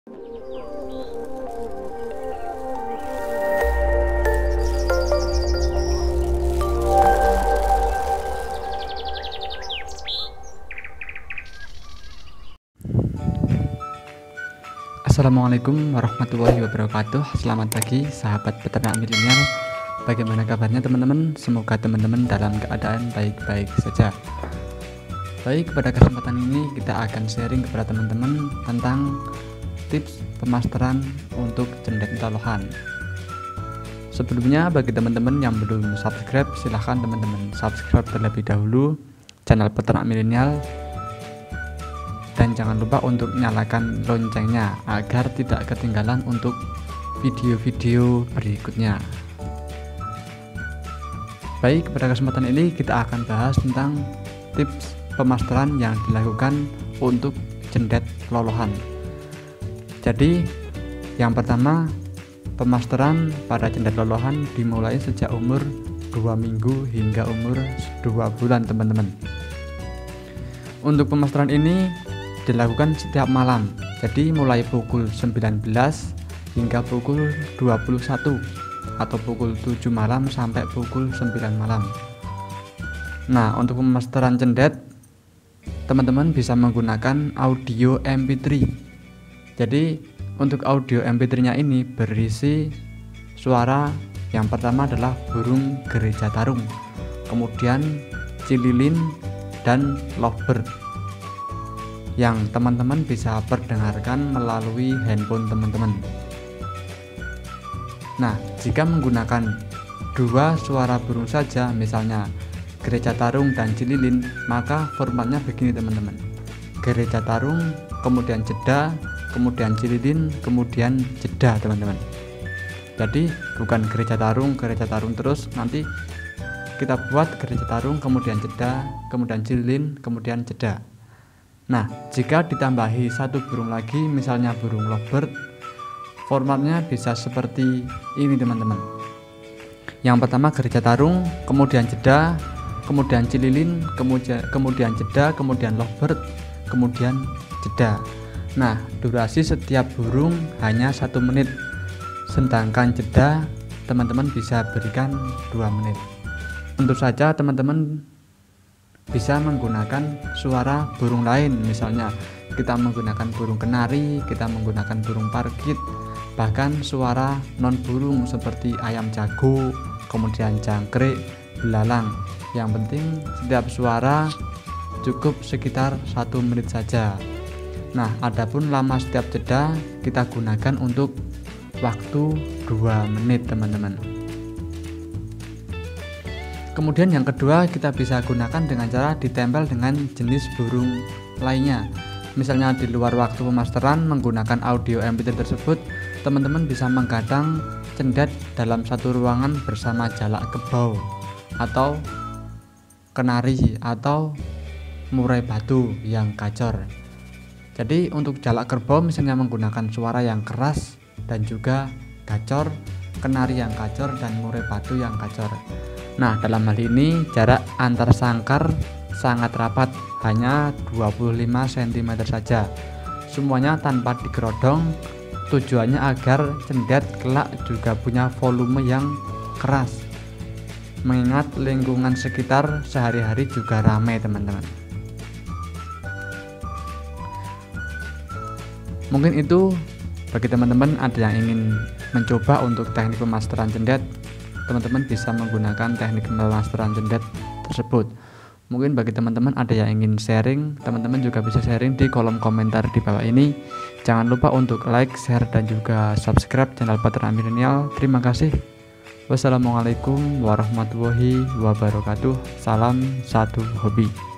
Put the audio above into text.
Assalamualaikum warahmatullahi wabarakatuh. Selamat pagi sahabat peternak milenial. Bagaimana kabarnya teman-teman? Semoga teman-teman dalam keadaan baik-baik saja. Baik, pada kesempatan ini kita akan sharing kepada teman-teman tentang tips pemasteran untuk cendet lolohan. Sebelumnya bagi teman-teman yang belum subscribe, silahkan teman-teman subscribe terlebih dahulu channel peternak milenial. Dan jangan lupa untuk nyalakan loncengnya agar tidak ketinggalan untuk video-video berikutnya. Baik, pada kesempatan ini kita akan bahas tentang tips pemasteran yang dilakukan untuk cendet lolohan. Jadi yang pertama, pemasteran pada cendet lolohan dimulai sejak umur 2 minggu hingga umur 2 bulan teman-teman. Untuk pemasteran ini dilakukan setiap malam, jadi mulai pukul 19 hingga pukul 21 atau pukul 7 malam sampai pukul 9 malam. Nah, untuk pemasteran cendet teman-teman bisa menggunakan audio MP3. Jadi untuk audio MP3 nya ini berisi suara yang pertama adalah burung gereja tarung, kemudian cililin dan lovebird yang teman-teman bisa perdengarkan melalui handphone teman-teman. Nah, jika menggunakan dua suara burung saja, misalnya gereja tarung dan cililin, maka formatnya begini teman-teman: gereja tarung, kemudian jeda, kemudian cililin, kemudian jeda teman-teman. Jadi bukan gereja tarung terus, nanti kita buat gereja tarung, kemudian jeda, kemudian cililin, kemudian jeda. Nah, jika ditambahi satu burung lagi, misalnya burung lovebird, formatnya bisa seperti ini teman-teman. Yang pertama gereja tarung, kemudian jeda, kemudian cililin, kemudian jeda, kemudian lovebird, kemudian jeda. Nah, durasi setiap burung hanya 1 menit, sedangkan jeda teman-teman bisa berikan 2 menit. Tentu saja teman-teman bisa menggunakan suara burung lain, misalnya kita menggunakan burung kenari, kita menggunakan burung parkit, bahkan suara non burung seperti ayam jago, kemudian jangkrik, belalang. Yang penting setiap suara cukup sekitar 1 menit saja. Nah, adapun lama setiap jeda kita gunakan untuk waktu 2 menit teman-teman. Kemudian yang kedua, kita bisa gunakan dengan cara ditempel dengan jenis burung lainnya. Misalnya di luar waktu pemasteran menggunakan audio MP3 tersebut, teman-teman bisa menggadang cendet dalam satu ruangan bersama jalak kebau atau kenari atau murai batu yang gacor. Jadi untuk jalak kerbau misalnya menggunakan suara yang keras dan juga gacor, kenari yang gacor, dan murai batu yang gacor. Nah, dalam hal ini jarak antar sangkar sangat rapat, hanya 25 cm saja. Semuanya tanpa digerodong, tujuannya agar cendet kelak juga punya volume yang keras. Mengingat lingkungan sekitar sehari-hari juga ramai teman-teman. Mungkin itu bagi teman-teman ada yang ingin mencoba untuk teknik pemasteran cendet, teman-teman bisa menggunakan teknik pemasteran cendet tersebut. Mungkin bagi teman-teman ada yang ingin sharing, teman-teman juga bisa sharing di kolom komentar di bawah ini. Jangan lupa untuk like, share, dan juga subscribe channel peternak milenial. Terima kasih. Wassalamualaikum warahmatullahi wabarakatuh. Salam satu hobi.